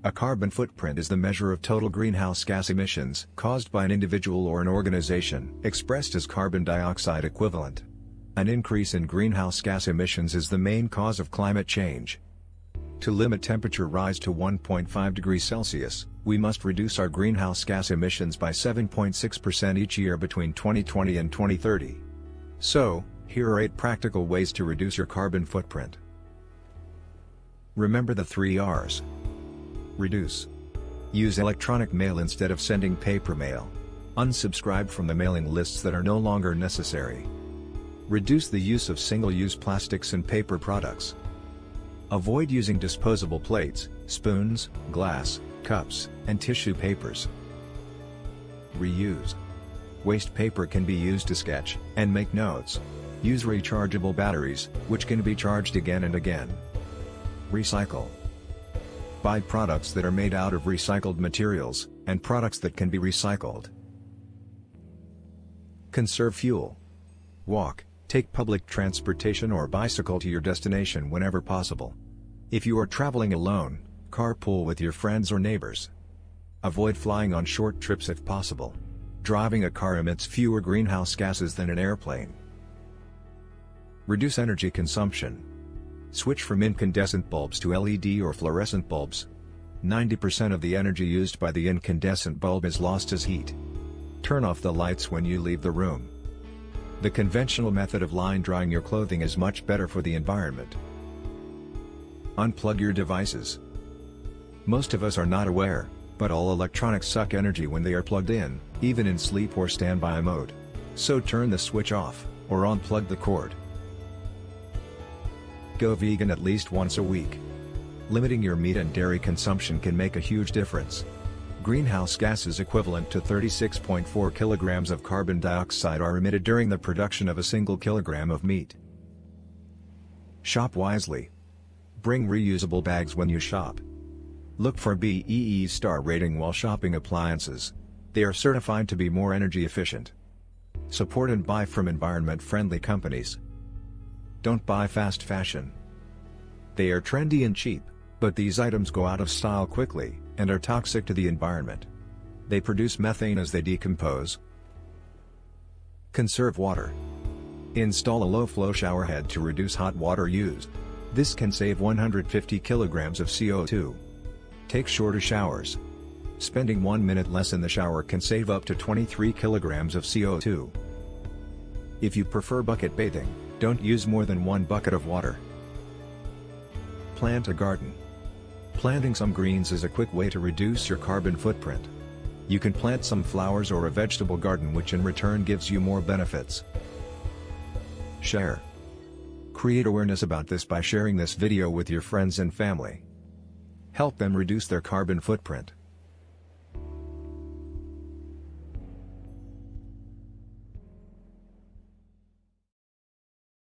A carbon footprint is the measure of total greenhouse gas emissions caused by an individual or an organization, expressed as carbon dioxide equivalent. An increase in greenhouse gas emissions is the main cause of climate change. To limit temperature rise to 1.5 degrees Celsius, we must reduce our greenhouse gas emissions by 7.6% each year between 2020 and 2030. So, here are 8 practical ways to reduce your carbon footprint. Remember the 3 R's. Reduce. Use electronic mail instead of sending paper mail. Unsubscribe from the mailing lists that are no longer necessary. Reduce the use of single-use plastics and paper products. Avoid using disposable plates, spoons, glass, cups, and tissue papers. Reuse. Waste paper can be used to sketch and make notes. Use rechargeable batteries, which can be charged again and again. Recycle. Buy products that are made out of recycled materials, and products that can be recycled. Conserve fuel. Walk, take public transportation or bicycle to your destination whenever possible. If you are traveling alone, carpool with your friends or neighbors. Avoid flying on short trips if possible. Driving a car emits fewer greenhouse gases than an airplane. Reduce energy consumption. Switch from incandescent bulbs to LED or fluorescent bulbs. 90% of the energy used by the incandescent bulb is lost as heat. Turn off the lights when you leave the room. The conventional method of line drying your clothing is much better for the environment. Unplug your devices. Most of us are not aware, but all electronics suck energy when they are plugged in, even in sleep or standby mode. So turn the switch off, or unplug the cord. Go vegan at least once a week. Limiting your meat and dairy consumption can make a huge difference. Greenhouse gases equivalent to 36.4 kilograms of carbon dioxide are emitted during the production of a single kilogram of meat. Shop wisely. Bring reusable bags when you shop. Look for BEE star rating while shopping appliances. They are certified to be more energy efficient. Support and buy from environment-friendly companies. Don't buy fast fashion. They are trendy and cheap, but these items go out of style quickly, and are toxic to the environment. They produce methane as they decompose. Conserve water. Install a low-flow shower head to reduce hot water use. This can save 150 kilograms of CO2. Take shorter showers. Spending 1 minute less in the shower can save up to 23 kilograms of CO2. If you prefer bucket bathing, don't use more than 1 bucket of water. Plant a garden. Planting some greens is a quick way to reduce your carbon footprint. You can plant some flowers or a vegetable garden, which in return gives you more benefits. Share. Create awareness about this by sharing this video with your friends and family. Help them reduce their carbon footprint.